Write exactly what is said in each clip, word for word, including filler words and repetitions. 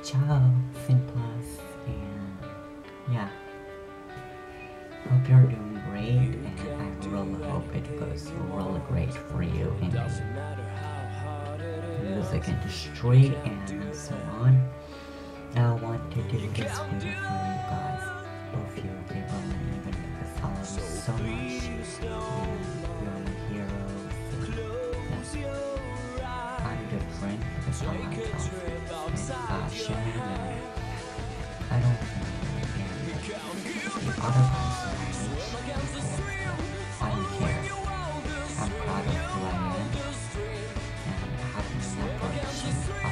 Ciao, Sinplus, and yeah, hope you're doing great, and I really hope it goes really great for you in the music industry and so on. I want to do this video for you guys, both you, Gabriel and Ivan, because I love you so much, and you're my heroes, and yeah, I'm different because I like health and fashion, and I don't think the other guys my age, I don't care. I'm proud of who I am, and I have never ashamed of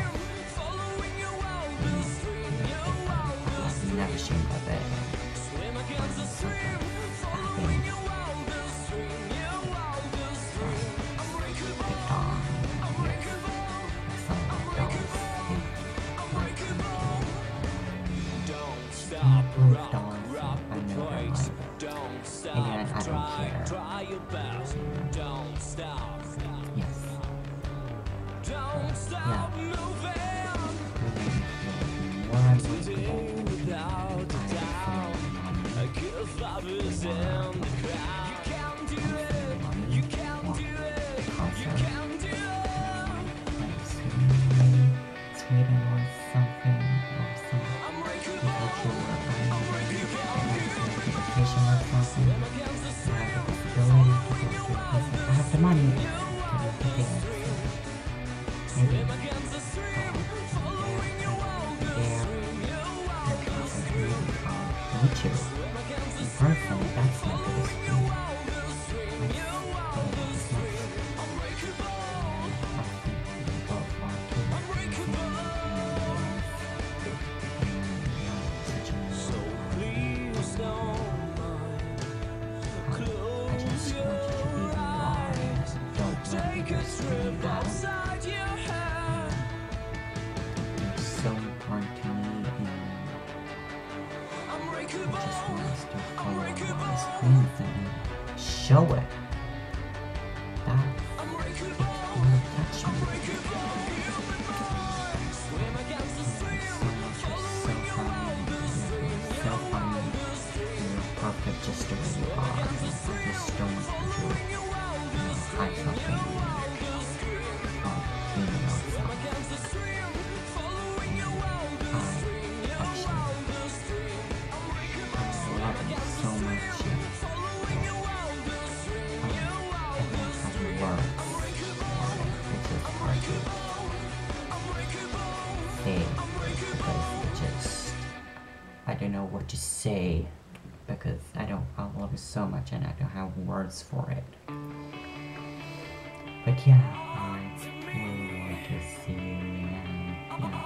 never ashamed of it. Um, sometimes I think picked on with some of those like improved on. I know they're like, again, I don't care. Yes. Yeah. More unbreakable. Sweden or something, or some because you were education or something. I have the possibility to go to a place. I have the money to go to there. Maybe um, there, because I really um, meet you in person. That's my biggest dream. So important to me, and I just want us to follow these things and show it that it will touch me. Thank you so much. You're so funny. You're so funny. You're perfect just the way you are. I just don't want to, you know, hide something. Because it just, I don't know what to say, because I don't, I love you so much and I don't have words for it. But yeah, I really want to see you, and yeah,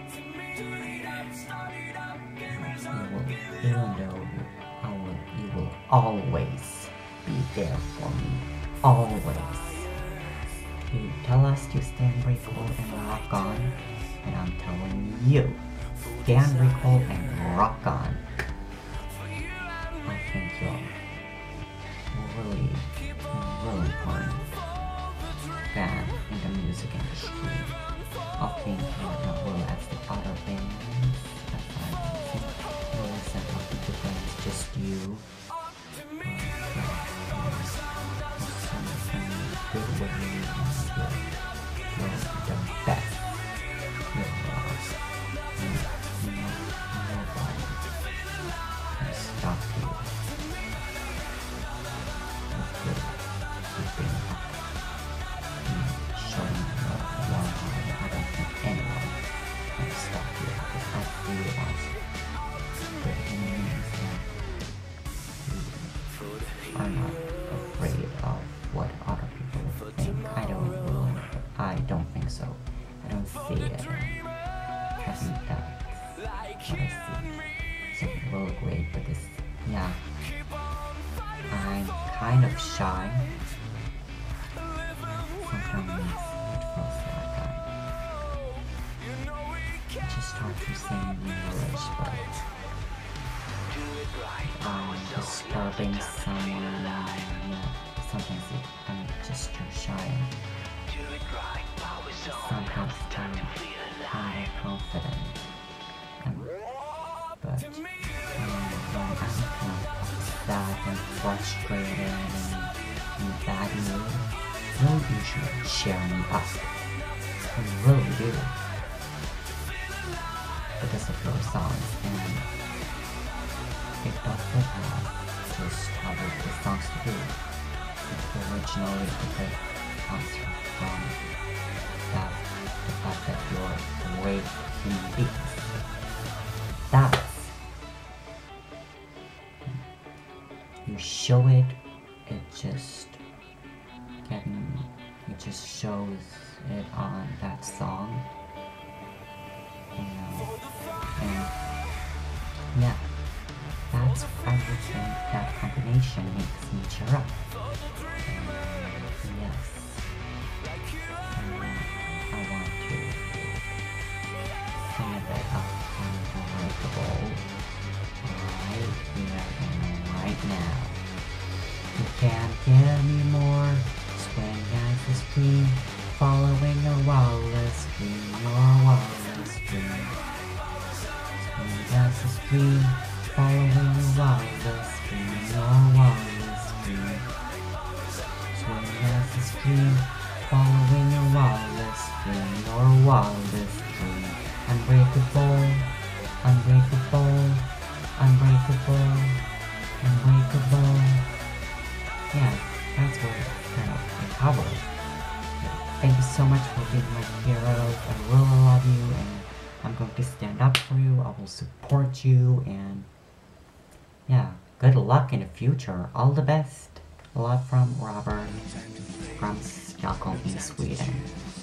you will, even though you, I will, you will always be there for me, always. You tell us to stand, break, hold, and rock on. And I'm telling you, stand, recall, and rock on. I think you're really, really important fan in the music industry. I think you're not really as the other bands. That's why I think you're less than talking to friends, just you. Uh, yeah, good with you, and you're, you're the best. Stop you. Keeping up. Showing your one eye. I don't think anyone can stop you, because I realize the enemies are not afraid of what other people think. I don't really, I don't think so. I don't see it. I think that's what I see. Something really great, but this, yeah, I'm kind of shy. Sometimes it feels like I just start to sing in English, but I'm disturbing someone, yeah, sometimes it, I'm just too shy. Sometimes I'm kind of confident. frustrated and in a bad mood, you'll usually cheer me up. You really do. Because of your songs, and it doesn't have just how the songs to do. It originally it comes from that, the fact that you're great human beings. That's you show it, it just getting, it just shows it on that song, you know, and yeah, that's everything, that combination makes me cheer up, and yes, and I want to sing a bit of Unbreakable right here and right now. You can't give me more. Swing as a stream, following a wireless stream, your wireless stream. Swing as a stream, following a wireless stream, your wireless stream. Swing as a stream, following a wireless stream, your wireless stream. Unbreakable, unbreakable, unbreakable, unbreakable. Yeah, that's what kind of I cover. Thank you so much for being my hero. I really love you, and I'm going to stand up for you. I will support you, and yeah, good luck in the future. All the best. Love from Robert from Stockholm in Sweden.